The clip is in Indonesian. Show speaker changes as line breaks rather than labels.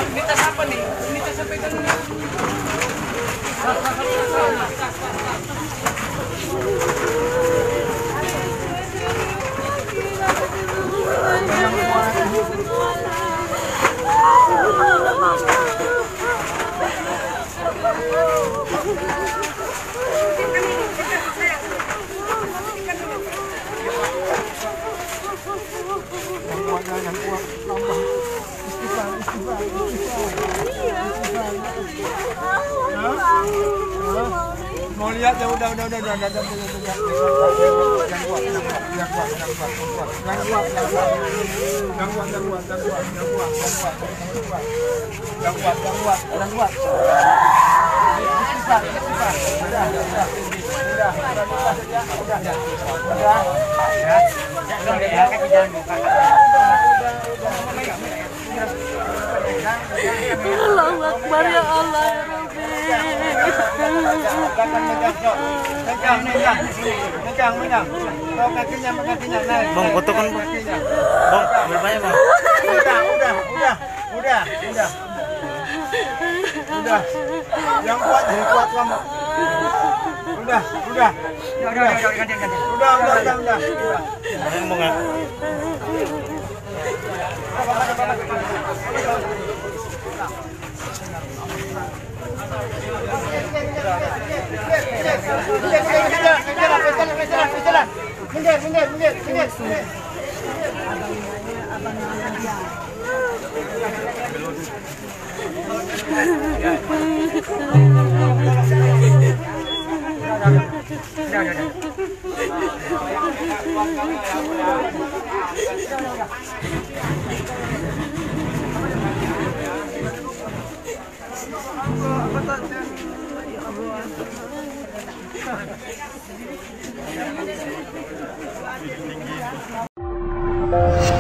Ini tas apa nih? Ini tas apa itu?
Mau lihat ya udah.
Allahu Akbar ya Allah ya Rabbi.
Megang. Kakinya naik.
Bang, fotokan bang. Bang, berapa bang?
Udah. Yang kuat jadi kuat kamu. Udah.
Yang mau nggak?
Ya Allah.